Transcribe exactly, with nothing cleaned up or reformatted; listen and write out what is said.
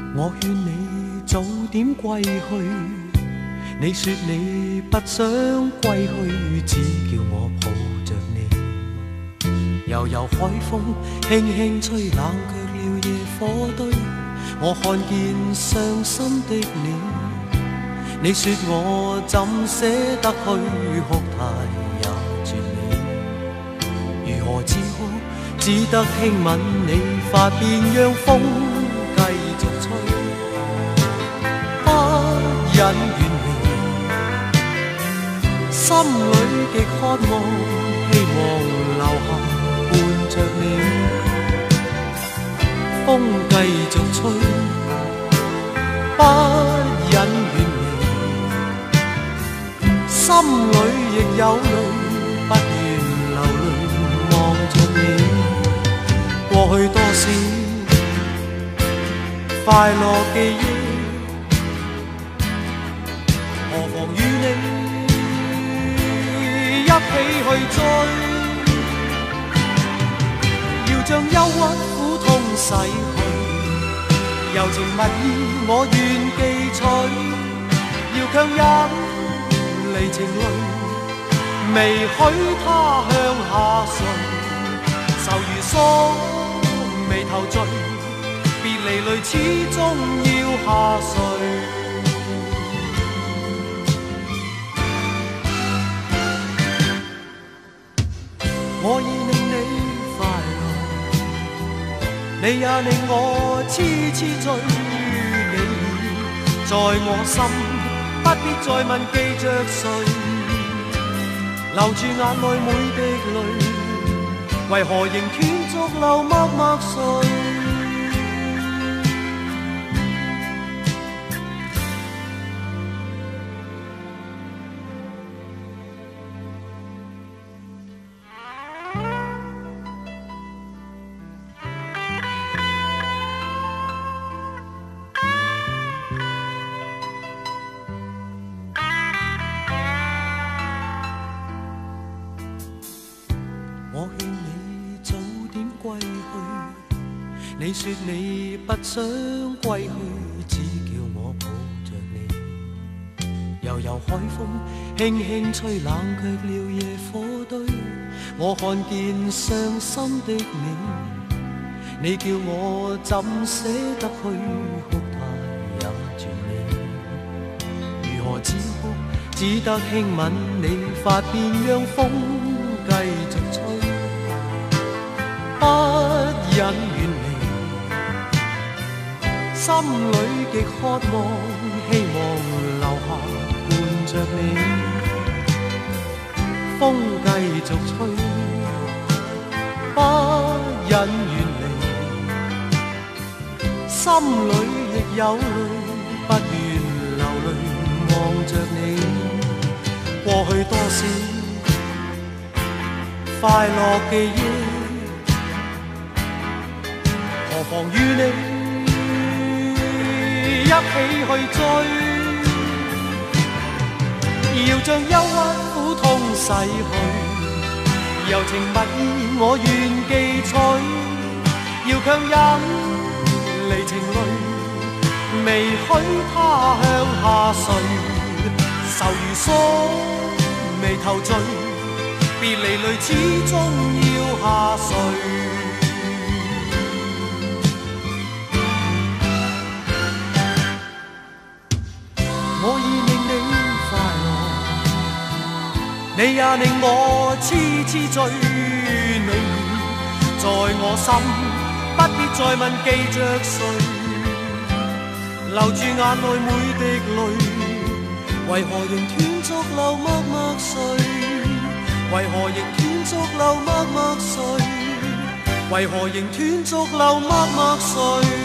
我劝你早點歸去，你說你不想歸去，只叫我抱着你。悠悠海風輕輕吹，冷卻了野火堆。我看見傷心的你，你說我怎捨得去，哭態也絕美。如何止哭，只得輕吻你髮邊，讓風繼續吹，不忍遠離，心裏極渴望，希望留下伴着你。風繼續吹，不忍遠離，心裏亦有淚，不願流淚望着你。過去多少快樂記憶，何妨與你一起去追，要將憂鬱苦痛洗去，柔情蜜意我願記取，要強忍離情淚，未許他向下垂，愁如鎖眉頭聚，別離淚始終要下垂。我已令你快樂，你也令我痴痴醉。你在我心，不必再問記着誰，留住眼內每滴淚，為何仍斷續流默默垂？我勸你早點歸去，你說你不想歸去，只叫我抱着你。悠悠海風輕輕吹，冷卻了野火堆。我看見傷心的你，你叫我怎捨得去，哭態也絕美。如何止哭，只得輕吻你髮邊，讓風繼續吹，不忍遠離，心裏極渴望，希望留下伴着你。風繼續吹，不忍遠離，心裏亦有淚，不願流淚望着你。過去多少快樂記憶，何妨與你一起去追，要將憂鬱苦痛洗去，柔情蜜意我願記取，要強忍離情淚，未許他向下垂，愁如鎖眉頭聚，別離淚始終要下垂。我已令你快樂，你也令我痴痴醉。你在我心，不必再問記着誰，留住眼內每滴淚，為何仍斷續流默默垂？為何仍斷續流默默垂？為何仍斷續流默默垂？